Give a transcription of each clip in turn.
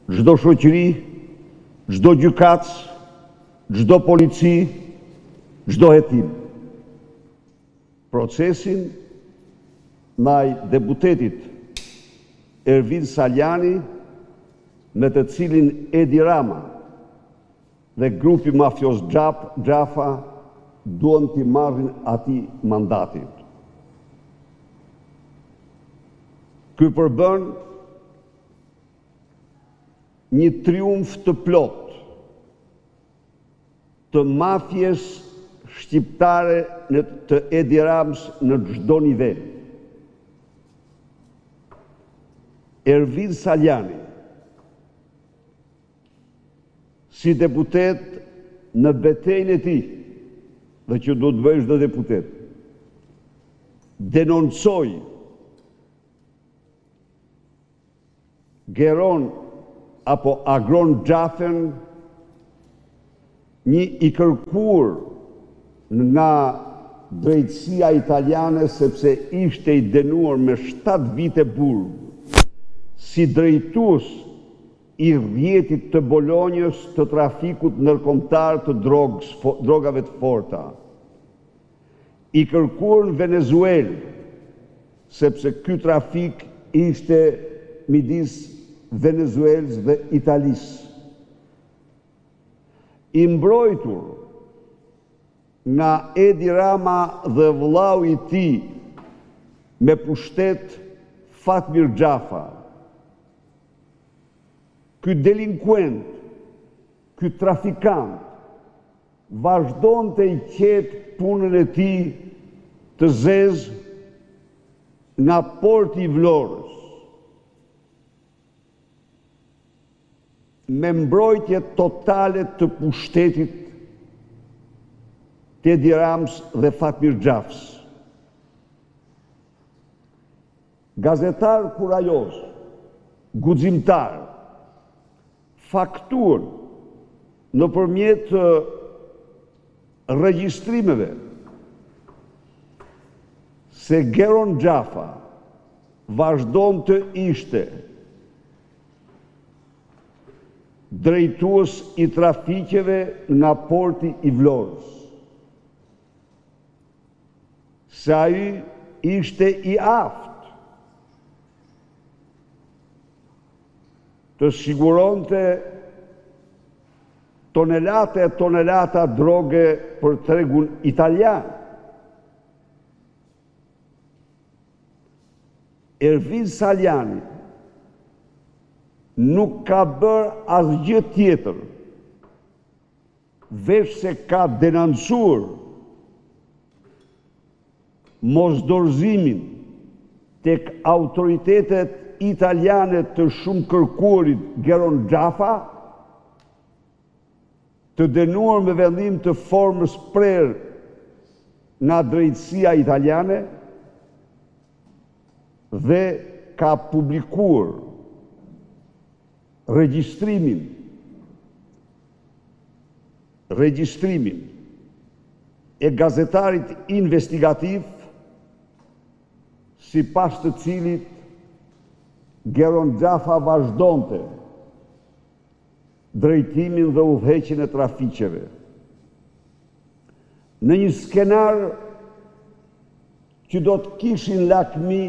çdo shoqëri, çdo gjykatës, çdo polici, çdo hetim. Procesin ndaj deputetit Ervin Saljani, me të cilin Edi Rama dhe grupi mafios Xhafa duan t'i marrin atij mandatin. Ky përbën një triumf të plot të mafjes shqiptare të Edi Ramës në çdo nivel. Ervin Saljani, si deputet në betejën e tij, dhe që do të bëjë çdo deputet, denoncoi Geron apo Agron Xhafën, një i kërkuar nga drejtësia italiane sepse ishte i dënuar me 7 vite burg si drejtues i rrjetit të Bolonjës të trafikut ndërkombëtar të drogave të forta. I kërkuar në Venezuelë, sepse ky trafik ishte midis Venezuelës dhe Italisë. I mbrojtur nga Edi Rama dhe vëllau i tij me pushtet Fatmir Xhafa. Ky delinkuent, ky trafikant, vazhdonte i qetë punën e tij të zezë nga porti i Vlorës, me mbrojtje totale të pushtetit të Edi Ramës dhe Fatmir Xhafës. Gazetar kurajoz, guximtar, faktuar nëpërmjet regjistrimeve se Geron Xhafa vazhdon të ishte drejtues i trafikeve nga porti i Vlorës, se ai ishte i aftë të siguronte tonelata e tonelata droge për tregun italian. Ervin Saljani nuk ka bërë asgjë tjetër veç se ka denoncuar mosdorëzimin tek autoritetet italiane të shumë kërkuarit Geron Xhafa, të dënuar me vendim të formës prerë nga drejtësia italiane, dhe ka publikuar regjistrimin e gazetarit investigativ, sipas të cilit Geron Xhafa vazhdonte drejtimin dhe udhëheqjen e trafiqeve. Në një skenar që do të kishin lakmi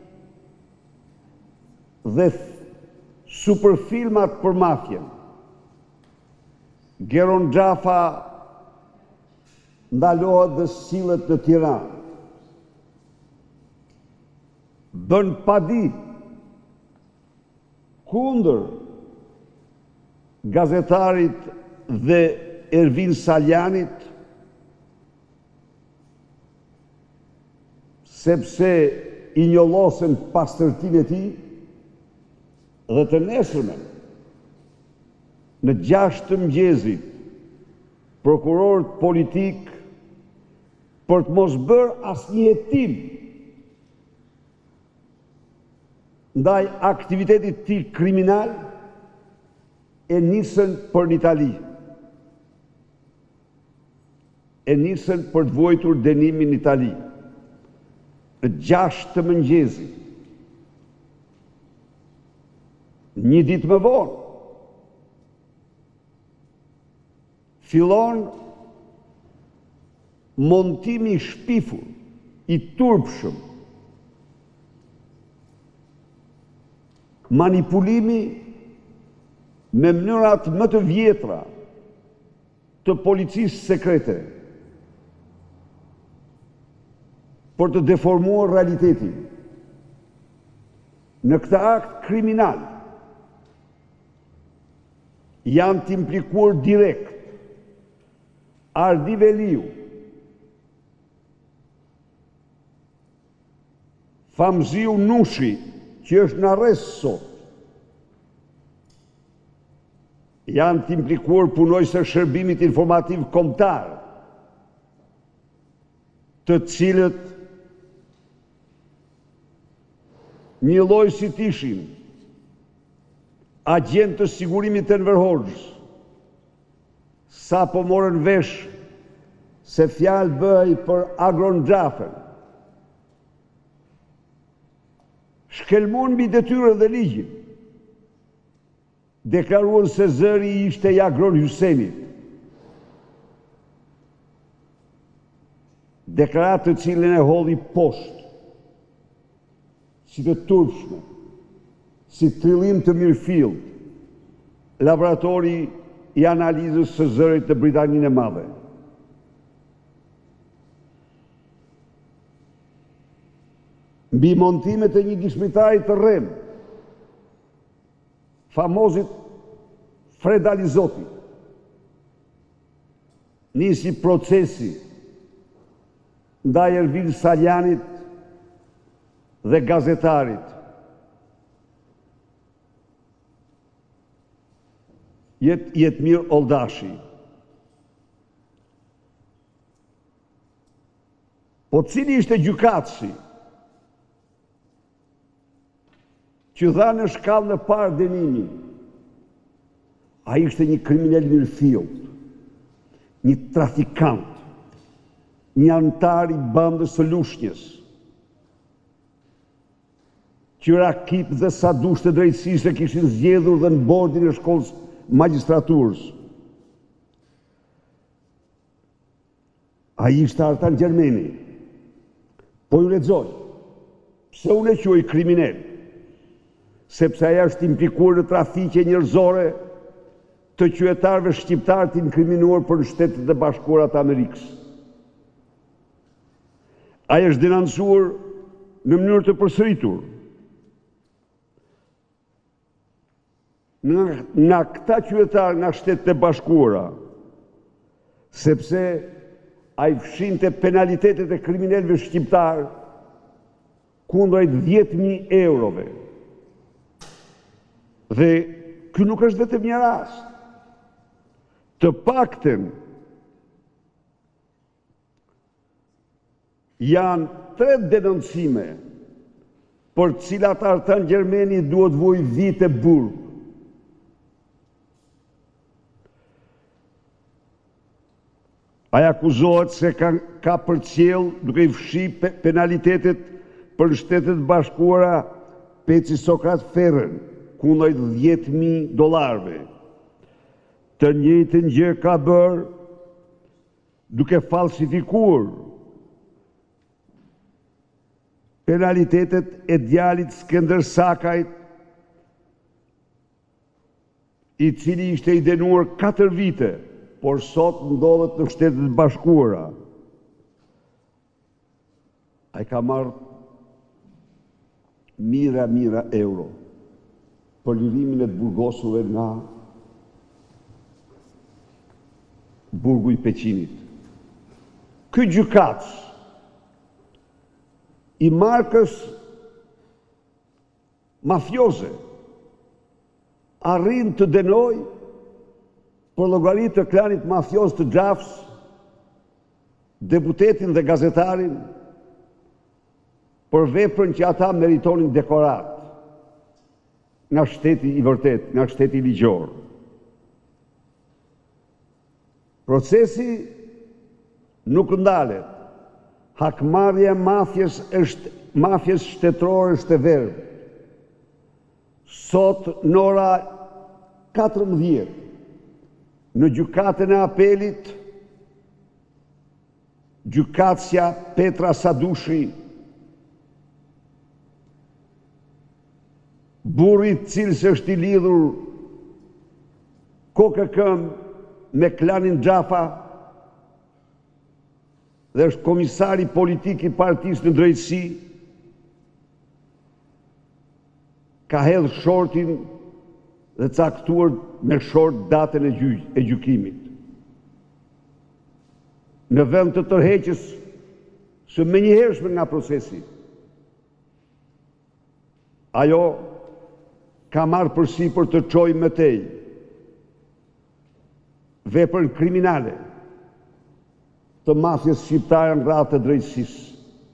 dhe superfilmat për mafjen, Geron Xhafa ndalohet dhe sillet në Tiranë. Bën padi kundër gazetarit dhe Ervin Saljanit, sepse i njollosen pastërtinë e tij, dhe të nesërmen, në 6 të mëngjesit, prokurorët politik, për të mos bërë asnjë hetim ndaj aktivitetit të tij kriminal, e nisën për në Itali. E nisën për të vuajtur dënimin në Itali. Në 6 të mëngjesit. Një ditë më vonë, fillon montimi i shpifur, i turpshëm, manipulimi me mënyrat më të vjetra të policisë sekrete për të deformuar realitetin. Në këtë akt kriminal janë të implikuar direkt Ardi Veliu, Famziu Nushi, që është në arrest sot, janë të implikuar punojës e shërbimit informativ kombëtar, të cilët një lloj si t'ishin agent të sigurimit të Enver Hoxhës, sa po morën vesh se fjalë bëhej për Agron Xhafen, shkelmon mbi detyrën dhe ligjin, deklaruan se zëri ishte i Agron Hysenit. Deklaratë të cilën e hodhi poshtë, si të turpshme, si trillim të mirëfillt, laboratori i analizës së zërit të Britaninë e Madhe. Mbi montimet e një dishmitari të rrem, famozit Fred Alizoti, nisi procesi ndaj Ervil Saljanit dhe gazetarit. Jetmir Oldashi. Po cili ishte gjykatësi që dha në shkallën e parë dënimin? Ai ishte një kriminal mirëfillt, një trafikant, një antar i bandës së Lushnjës, që Rakip dhe Sadush të drejtësisë e kishin zgjedhur dhe në bordin e shkollës magjistraturës. Ai ishte Artan Gjermeni. Po ju lexoj, pse unë e quaj kriminal? Sepse ai është implikuar në trafiqe njerëzore të qytetarëve shqiptar të inkriminuar për Shtetet e Bashkuara të Amerikës. Ai është denoncuar në mënyrë të përsëritur nga këta qytetarë nga Shtetet e Bashkuara, sepse ai fshinte penalitetet e kriminalëve shqiptar kundrejt 10.000 eurove. Dhe ky nuk është vetëm një rast. Të paktën janë 3 denoncime për cilat Artan Gjermeni duhet vuaj vite burg. Ai akuzohet se ka përcjell duke i fshi penalitetet për Shtetet e Bashkuara Peci Sokrat Ferrën kundrejt $10.000. Të njëjtën gjë ka bërë duke falsifikuar penalitetet e djalit Skënder Sakajt, i cili ishte i dënuar 4 vite, por sot ndodhet në Shtetet e Bashkuara. Ai ka marrë mira euro për lirimin e të burgosurve nga burgu i Peqinit. Ky gjykatës i markës mafioze arrin të dënoj për llogari të klanit mafioz të Xhafs deputetin dhe gazetarin për veprën që ata meritonin dekorat nga shteti i vërtet, nga shteti ligjor. Procesi nuk ndalet. Hakmarrja e mafjes shtetërore është e verbë. Sot në ora 14 Në gjykatën e apelit, gjykatësja Petra Sadushi, burri i cilës është i lidhur kokë me klanin Xhafa dhe është komisari politik i partisë në drejtësi, ka hedhë shortin dhe caktuar me short datën e gjykimit. Në vend të tërheqjes së menjëhershme nga procesi, ajo ka marrë përsipër të çojë më tej veprën kriminale të mafjes shqiptare në radhë të drejtësisë.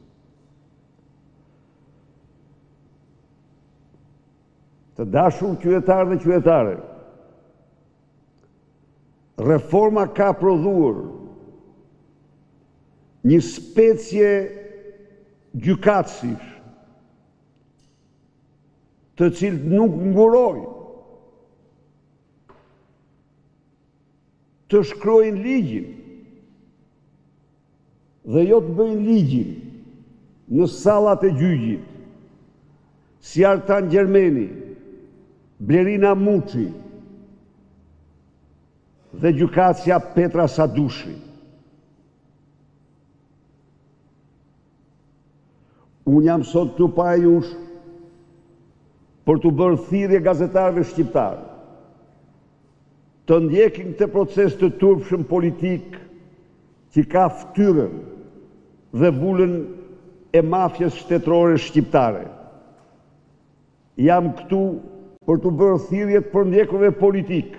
Të dashur qytetarë dhe qytetare, reforma ka prodhuar një specie gjykatësish të cilët nuk ngurojnë të shkrojnë ligjin dhe jo të bëjnë ligjin në sallat e gjyqit, si Artan Gjermeni, Blerina Muçi dhe gjykatësja Petra Sadushi. Unë jam sot këtu para jush për të bërë thirrje gazetarëve shqiptarë të ndjekin këtë proces të turpshëm politik që ka ftyrën dhe vulën e mafjes shtetërore shqiptare. Jam këtu për të bërë thirrjet për ndjekurve politik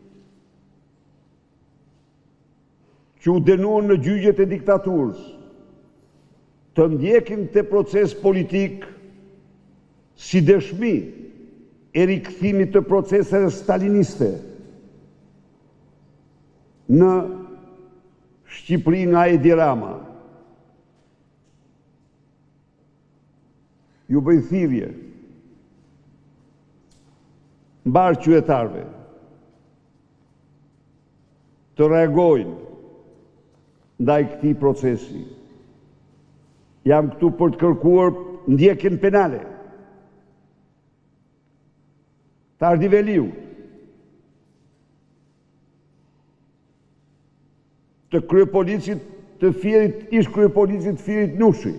që u dënuan në gjyqjet e diktaturës të ndjekin këtë proces politik si dëshmi e rikthimit të proceseve staliniste në Shqipëri nga Edi Rama. Ju bëj thirrje mbar qytetarëve të reagojnë ndaj këtij procesi. Jam këtu për të kërkuar ndjekjen penale të Ardi Veliut, të kryepolicit të Firit, ish kryepolicit Firit Nushi,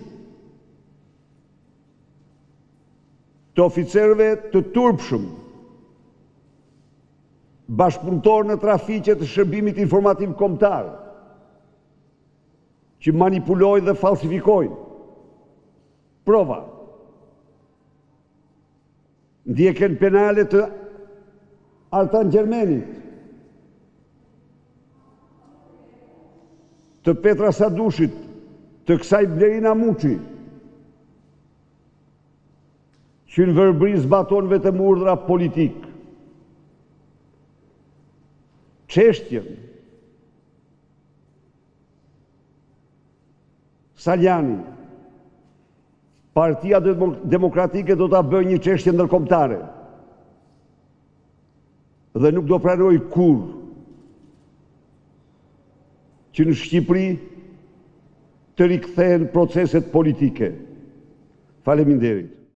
të oficerëve të turpshëm, bashkëpunëtor në trafiqe të shërbimit informativ kombëtar, që manipulojnë dhe falsifikojnë prova. Ndjekjen penale të Artan Gjermenit, të Petra Sadushit, të kësaj Blerina Muçi, që në verbri zbaton vetëm urdhra politik. Çështjen Saljani, Partia Demokratike do ta bëjë një çështje ndërkombëtare dhe nuk do pranoj kurrë që në Shqipëri të rikthehen proceset politike. Faleminderit.